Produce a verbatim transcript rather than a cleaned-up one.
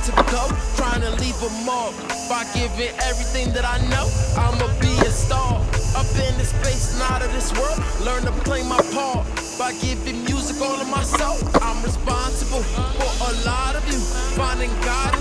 to go, trying to leave a mark by giving everything that I know. I'ma be a star, up in this space and out of this world. Learn to play my part by giving music all of my soul. I'm responsible for a lot of you finding God